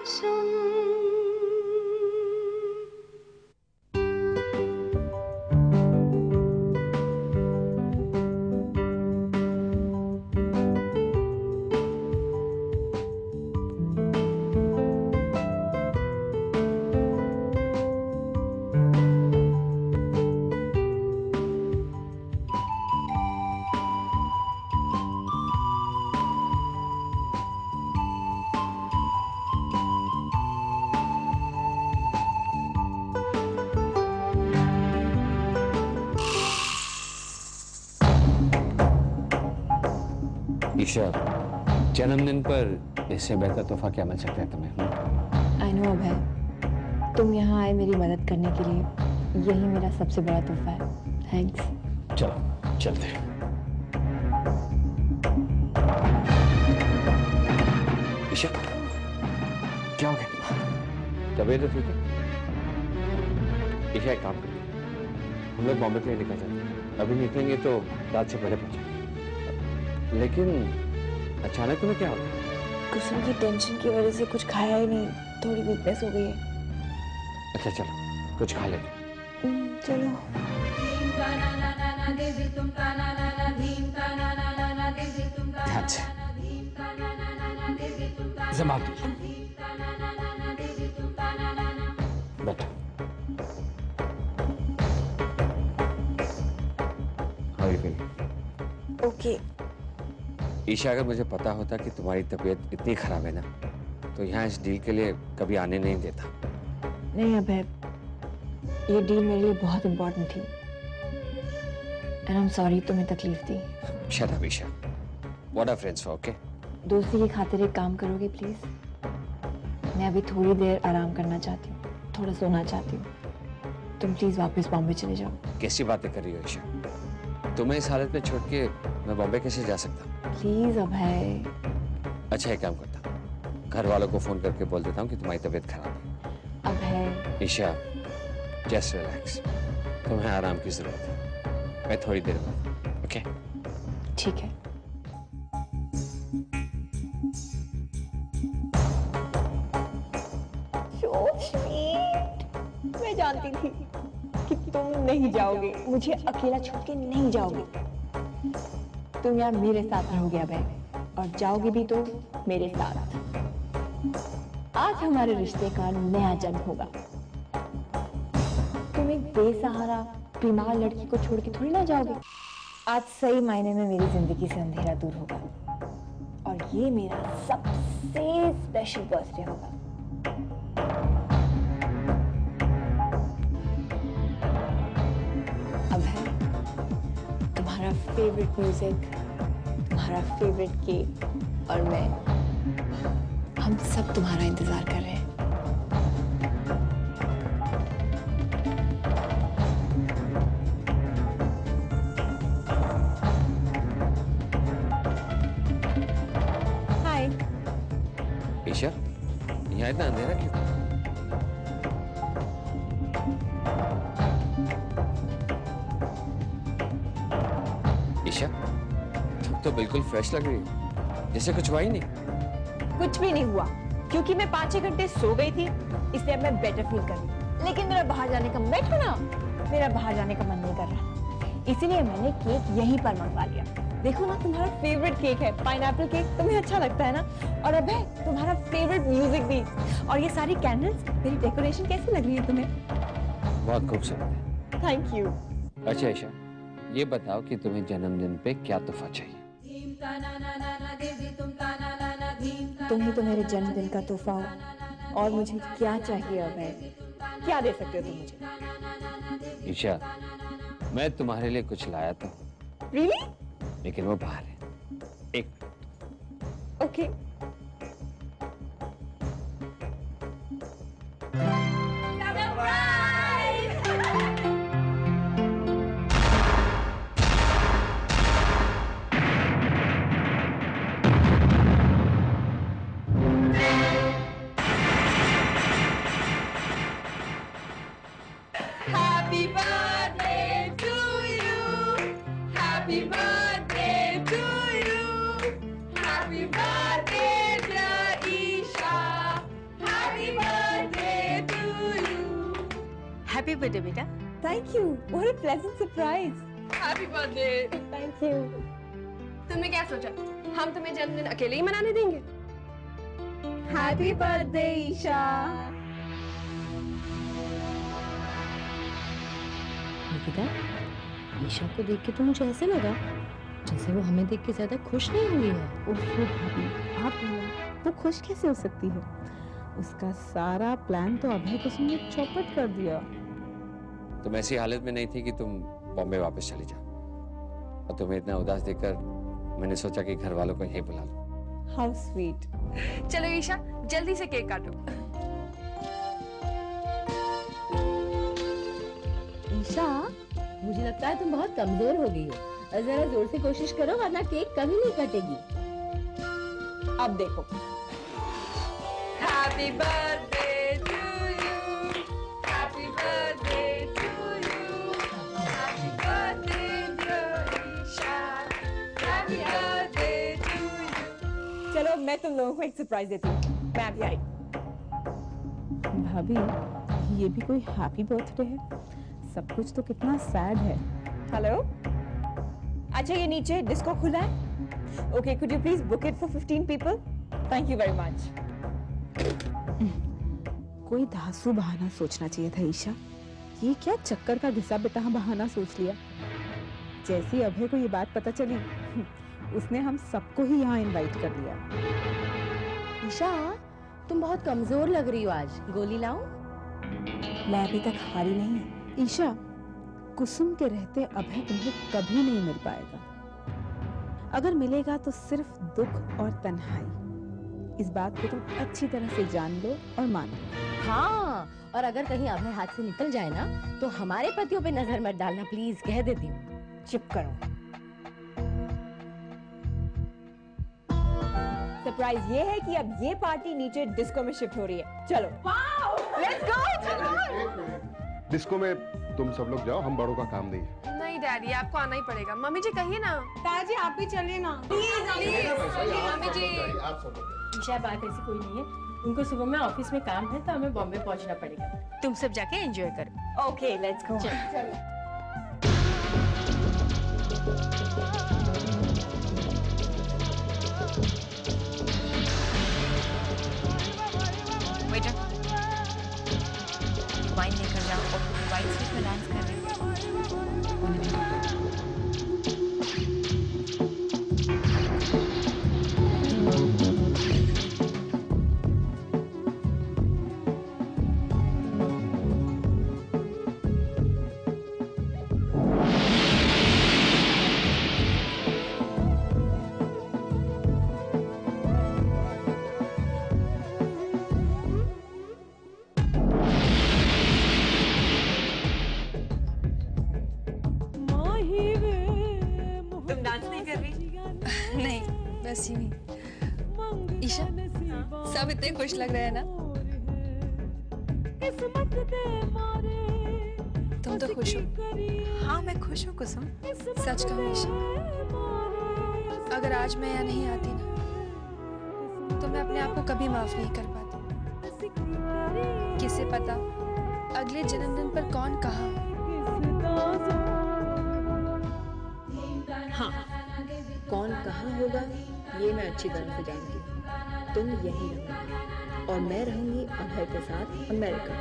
ईशा, जन्मदिन पर इससे बेहतर तोहफा क्या मिल सकता है तुम्हें? आई नो अभय, तुम यहाँ आए मेरी मदद करने के लिए, यही मेरा सबसे बड़ा तोहफा है। थैंक्स। चलो चलते हैं। ईशा, क्या हो गया? तबीयत ठीक है? ईशा, एक काम करिए, हम लोग बॉम्बे के लिए निकल जाते हैं। अभी निकलेंगे तो रात से पहले पहुंचेंगे। लेकिन अचानक तुम्हें क्या हो गया? कुसुम की टेंशन की वजह से कुछ खाया ही नहीं, थोड़ी वीकनेस हो गई है। अच्छा चलो कुछ खा लेते। चलो। ध्यान से। जमात बैठो। How are you feeling? Okay. Isha, अगर मुझे पता होता कि तुम्हारी तबीयत इतनी खराब है ना, तो यहाँ इस डील के लिए कभी आने नहीं देता। नहीं अभय, ये डील मेरे लिए बहुत इम्पोर्टेंट थी। एंड आई एम सॉरी तुम्हें तकलीफ दी। Shut up, Isha. What are friends for, okay? दोस्ती की खातिर एक काम करोगे प्लीज? मैं अभी थोड़ी देर आराम करना चाहती हूँ, थोड़ा सोना चाहती हूँ। तुम प्लीज वापस बॉम्बे चले जाओ। कैसी बातें कर रही हो ईशा? तुम्हें इस हालत में छोड़ के मैं बॉम्बे कैसे जा सकता हूँ? प्लीज अभय। अच्छा एक काम करता हूँ, घर वालों को फोन करके बोल देता हूँ कि तुम्हारी तबीयत खराब है। अभय। ईशा, जस्ट रिलैक्स, तुम्हें आराम की जरूरत है। मैं थोड़ी देर बाद, ओके? ठीक है। So sweet. मैं जानती थी कि तुम नहीं जाओगे, मुझे अकेला छोड़ के नहीं जाओगे। तुम यहाँ मेरे साथ रहोगे अभय, और जाओगे भी तो मेरे साथ। आज हमारे रिश्ते का नया जन्म होगा। तुम एक बेसहारा बीमार लड़की को छोड़ के थोड़ी ना जाओगे। आज सही मायने में मेरी जिंदगी से अंधेरा दूर होगा, और ये मेरा सबसे स्पेशल बर्थडे होगा। अभय, तुम्हारा फेवरेट म्यूजिक, तुम्हारा फेवरेट केक और मैं, हम सब तुम्हारा इंतजार कर रहे हैं। हाय। ईशा, यहाँ इतना अंधेरा क्यों? ईशा, तुम तो बिल्कुल फ्रेश लग रही हो, जैसे कुछ हुआ ही नहीं। कुछ भी नहीं हुआ, क्योंकि मैं 5-6 घंटे सो गई थी, इसलिए अब मैं बेटर फील कर रही हूँ। लेकिन मेरा बाहर जाने का, बैठो ना, मेरा बाहर जाने का मन नहीं कर रहा, इसीलिए मैंने केक यहीं पर मंगवा लिया। देखो ना, तुम्हारा फेवरेट केक है, पाइनएप्पल केक, तुम्हें अच्छा लगता है ना? और अभय, तुम्हारा फेवरेट म्यूजिक भी। और ये सारी कैंडल्स, मेरी डेकोरेशन कैसी लग रही है तुम्हें? बहुत खूबसूरत है। Thank you. अच्छा ईशा, ये बताओ कि तुम्हें जन्मदिन पे क्या तोहफा चाहिए? तुम ही तो मेरे जन्मदिन का तोहफा हो, और मुझे क्या चाहिए अभय? क्या दे सकते हो तुम मुझे? ईशा, मैं तुम्हारे लिए कुछ लाया था। Really? लेकिन वो बाहर है। एक okay. Happy birthday to you. Happy birthday to you. Happy birthday birthday बेटा। Thank you. What a pleasant surprise. Happy birthday. Thank you. तुमने क्या सोचा हम तुम्हें जन्मदिन अकेले ही मनाने देंगे? Happy birthday, Isha. निकिता, ईशा को देख के तो मुझे ऐसे लगा जैसे वो हमें देख के ज्यादा खुश नहीं हुई है। ओहो भाभी, आप बोलो, वो खुश कैसे हो सकती है? उसका सारा प्लान तो अभय कुसुम ने चौपट कर दिया। तुम ऐसी हालत में नहीं थी कि तुम बॉम्बे वापस चली जाओ, और तुम्हें इतना उदास देखकर मैंने सोचा कि घर वालों को यहीं बुला लो। How sweet. चलो ईशा जल्दी से केक काटो। ईशा, मुझे लगता है तुम बहुत कमजोर हो गई हो। जरा जोर से कोशिश करो वरना केक कभी नहीं कटेगी। अब देखो। Happy birthday to you. Happy birthday to you. Happy birthday dear Isha. Happy birthday to you. चलो मैं तुम लोगों को एक सरप्राइज देती हूँ। मैं अभी आई। भाभी, ये भी कोई हैप्पी बर्थडे है? सब कुछ तो कितना सैड है। हेलो? अच्छा, ये नीचे डिस्को खुला है? Okay, could you please book it for 15 people? Thank you very much. कोई धांसू बहाना सोचना चाहिए था ईशा। ये क्या चक्कर का घिसा पिटा बहाना सोच लिया। जैसे अभय को ये बात पता चली, उसने हम सबको ही यहाँ इनवाइट कर लिया। ईशा, तुम बहुत कमजोर लग रही हो आज। गोली लाऊं? मैं अभी तक हारी नहीं हूँ। ईशा, कुसुम के रहते अभय तुम्हें कभी नहीं मिल पाएगा। अगर मिलेगा तो सिर्फ दुख और तन्हाई। इस बात को तुम अच्छी तरह से जान लो और मान लो। हाँ, और अगर कहीं अभय हाथ से निकल जाए ना तो हमारे पतियों पे नजर मत डालना प्लीज, कह देती हूँ। चुप करो। सरप्राइज ये है कि अब ये पार्टी नीचे डिस्को में शिफ्ट हो रही है। चलो। Let's go. डिस्को में तुम सब लोग जाओ, हम बड़ों का काम नहीं है। नहीं डैडी, आपको आना ही पड़ेगा। मम्मी जी कहिए ना। ताजी आप भी चलिए ना। मम्मी जी। ईशा, बात ऐसी कोई नहीं है। उनको सुबह में ऑफिस में काम है तो हमें बॉम्बे पहुंचना पड़ेगा। तुम सब जाके एंजॉय करो। Okay, let's go. Waiter, wine लेकर जाओ और वाइट स्वीट में डांस कर रहे हैं। बस यूं ही। ईशा, सब इतने खुश लग रहे हैं ना? तुम तो खुश हो? हाँ, मैं खुश हूँ कुसुम। सच कहूँ ईशा, अगर आज मैं यहाँ नहीं आती ना तो मैं अपने आप को कभी माफ नहीं कर पाती। किसे पता अगले जन्मदिन पर कौन कहाँ। हाँ, कौन कहाँ होगा ये मैं अच्छी तरह से जानती हूँ। तुम यहीं रहो और मैं रहूंगी अभय के साथ अमेरिका।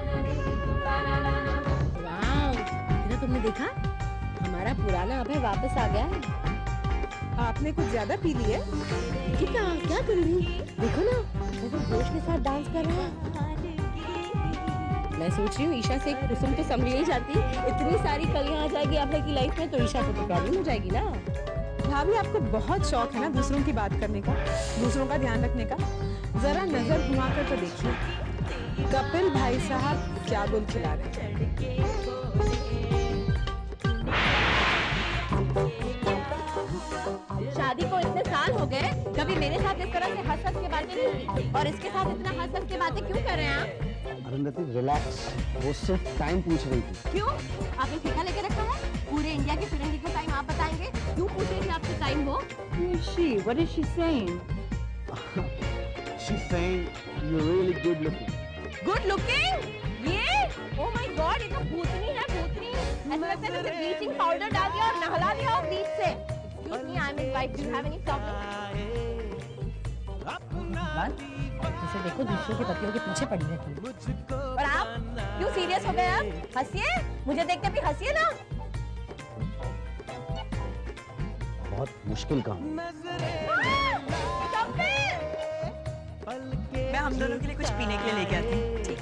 वाह, तुमने देखा हमारा पुराना अभय वापस आ गया है। आपने कुछ ज्यादा पी ली है? क्या कर रही? देखो ना, कैसे जोश के साथ डांस कर रहे हैं। मैं सोच रही हूँ ईशा से कुसुम तो संभली नहीं जाती, इतनी सारी कलियां आ जाएगी अभय की लाइफ में तो ईशा को तो प्रॉब्लम हो जाएगी ना। भाभी, आपको बहुत शौक है ना दूसरों की बात करने का, दूसरों का ध्यान रखने का। जरा नजर घुमाकर तो देखिए, कपिल भाई साहब क्या गुल खिला रहे हैं। शादी को इतने साल हो गए, कभी मेरे साथ इस तरह से हंस के बातें नहीं की, और इसके साथ इतना हंस के बातें क्यों कर रहे हैं आप? अरुंधति रिलैक्स, वो सिर्फ टाइम पूछ रही थी। क्यों? आपने ठेका लेके रखा है? पूरे इंडिया की फिरंगी को टाइम आप बताएंगे? क्यों पूछ रही थी आपसे टाइम वो? Who is she? What is she saying? She's saying you're really good looking. Good looking. ये ओह माय गॉड, ये तो भूतनी है, भूतनी। ऐसा लगता है जैसे ब्लीचिंग पाउडर डाल दिया और नहला दिया हो बीच से। Excuse me, I am his wife, do you have any problem? जैसे देखो दूसरों के पतियों के पीछे पड़ी रहती है। और आप क्यों सीरियस हो गए? आप हंसिए, मुझे देख के भी हंसिए ना। बहुत मुश्किल काम। मैं हम दोनों के लिए कुछ पीने के लिए लेके आती हूँ। ठीक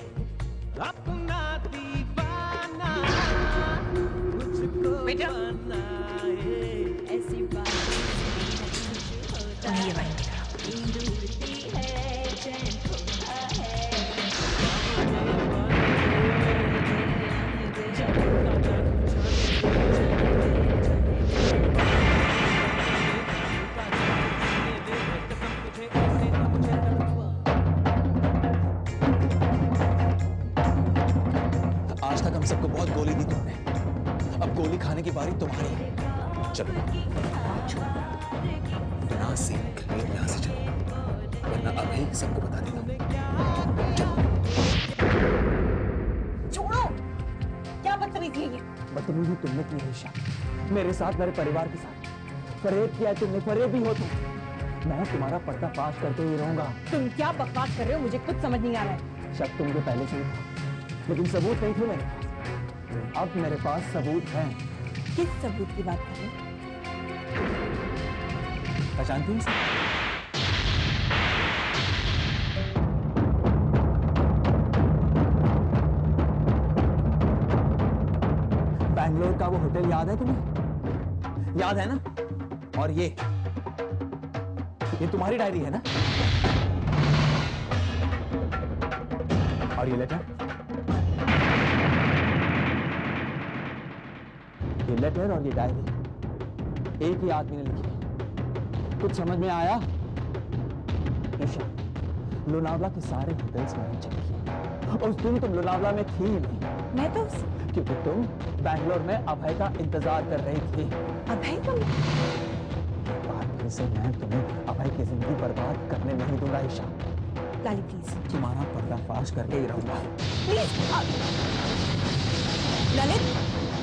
बेटा, ऐसी बात ये वाली आज तक हम सबको बहुत गोली दी तुमने, अब गोली खाने की बारी तुम्हारी है। चलो बिना से यहाँ से चलो, वरना अभी सबको बता देगा। छोड़ो, क्या बदतमीजी है ये? बदतमीजी तुमने की है ईशा, मेरे साथ, मेरे परिवार के साथ। फरेब किया तुमने, फरेब भी हो तुम। मैं तुम्हारा पर्दाफाश करके ही रहूंगा। तुम क्या बकवास कर रहे हो? मुझे कुछ समझ नहीं आ रहा है। शक तुमको पहले से ही था, लेकिन सबूत नहीं थे मेरे पास। अब मेरे पास सबूत हैं। किस सबूत की बात कर रहे हो? पहचानती हैं? बैंगलोर का वो होटल याद है तुम्हें? याद है ना? और ये तुम्हारी डायरी है ना? और ये लेटर? ये लेटर और ये डायरी एक ही आदमी ने लिखी। कुछ समझ में आया? ईशा, लोनावला के सारे होटल्स मैंने चेक किए। उस दिन तुम लोनावला में थी नहीं। मैं तो क्योंकि तुम बैंगलोर में अभय का इंतजार कर रही थी। अभय को बात फिर से मैं तुम्हें अभय की जिंदगी बर्बाद करने नहीं दूंगा ईशा। लाली प्लीज, तुम्हारा पर्दाफाश करके ही रहूंगा। Please Lalit.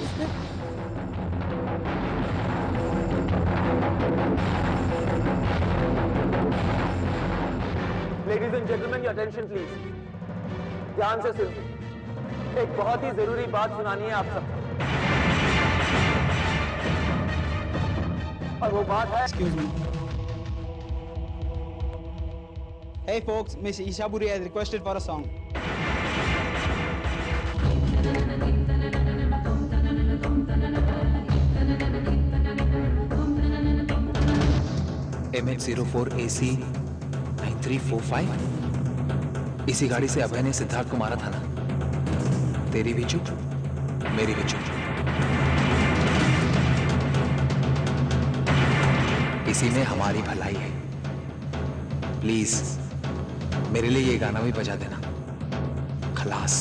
Ladies and gentlemen, your attention please. ध्यान से सुनिए, एक बहुत ही जरूरी बात सुनानी है आप सबको। और वो बात है, Excuse me. Hey folks, Miss Ishaburi has requested for a song. MH04 AC 9345। इसी गाड़ी से अभय ने सिद्धार्थ को मारा था ना? तेरी भी चूक, मेरी भी चूक। इसी में हमारी भलाई है। प्लीज मेरे लिए ये गाना भी बजा देना। खलास।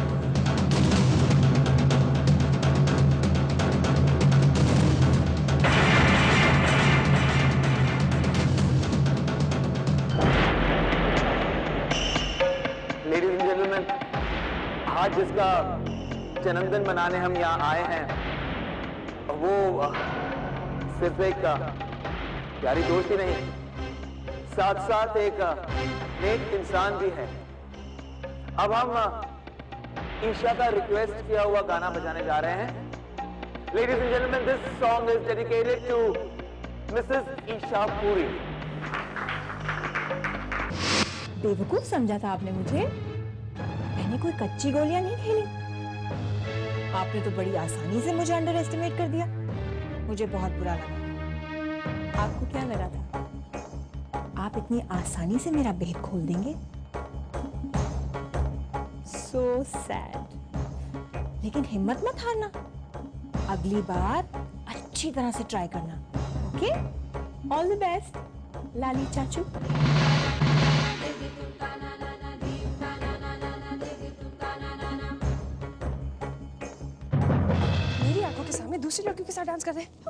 लेडीज एंड जेंटलमैन, आज जिसका जन्मदिन मनाने हम यहाँ आए हैं, वो सिर्फ एक प्यारी दोस्त ही नहीं, साथ साथ एक नेक इंसान भी है। अब हम ईशा का रिक्वेस्ट किया हुआ गाना बजाने जा रहे हैं। Ladies and gentleman, this song is dedicated to Mrs Isha Puri. बेवकूफ समझा था आपने मुझे? मैंने कोई कच्ची गोलियां नहीं खेली। आपने तो बड़ी आसानी से मुझे अंडर एस्टिमेट कर दिया। मुझे बहुत बुरा लगा। आपको क्या लगा था आप इतनी आसानी से मेरा भेद खोल देंगे? So sad। लेकिन हिम्मत मत हारना, अगली बार अच्छी तरह से ट्राई करना। Okay? All the best Lali चाचू। मेरी आंखों के सामने दूसरी लड़कियों के साथ डांस कर रहे हैं।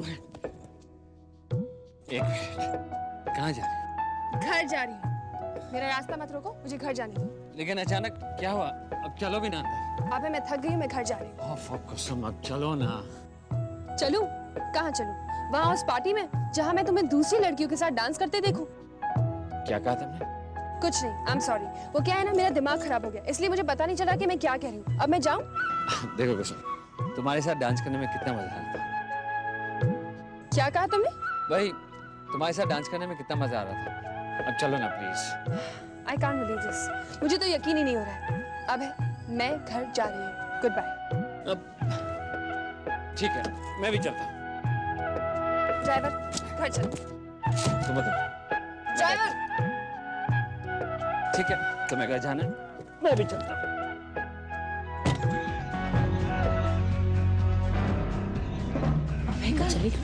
एक मिनट, कहाँ जा रही? घर जा रही हूँ। मेरा रास्ता मत रोको, मुझे घर जाने दो। लेकिन अचानक क्या हुआ? अब चलो भी ना। अबे मैं थक गई हूँ, मैं घर जा रही हूँ। कुसुम अब चलो ना। चलूं? कहाँ चलूं? वहाँ उस पार्टी में जहाँ मैं तुम्हें दूसरी लड़कियों के साथ डांस करते देखूं। क्या कहा तुमने? कुछ नहीं, आई एम सॉरी। वो क्या है ना, मेरा दिमाग खराब हो गया, इसलिए मुझे पता नहीं चला कि मैं क्या कह रही हूँ। अब मैं जाऊँ? देखो कुसुम, तुम्हारे साथ डांस करने में कितना मजा आता है। क्या कहा तुमने? भाई तुम्हारे साथ डांस करने में कितना मजा आ रहा था। अब चलो ना please. I can't believe this, मुझे तो यकीन ही नहीं हो रहा है। अब है, मैं घर जा रही हूँ, गुड बाय। ठीक है, मैं भी चलता हूँ। ड्राइवर, घर चल। तुम बताओ। ड्राइवर। ठीक है, तुम्हें घर जाना है, मैं भी चलता हूँ। कहाँ चली?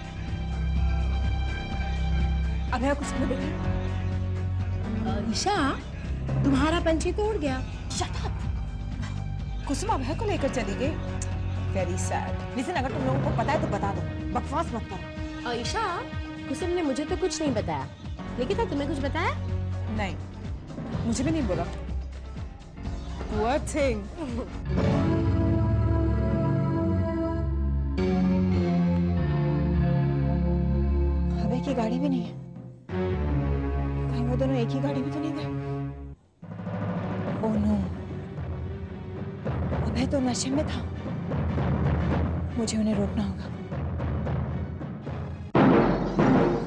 अभय कुसुम को देखी? ईशा, तुम्हारा पंछी तो उड़ गया। Shut up! कुसुम अभय को लेकर चली गई। Very sad. Listen, अगर तुम लोगों को पता है तो बता दो, बकवास मत करो। ईशा, कुसुम ने मुझे तो कुछ नहीं बताया, लेकिन तुम्हें कुछ बताया? नहीं, मुझे भी नहीं बोला। Poor thing. अभय की गाड़ी भी नहीं है। कहीं वो दोनों एक ही गाड़ी में तो नहीं गए? ओह नो, अभय तो नशे में था। मुझे उन्हें रोकना होगा।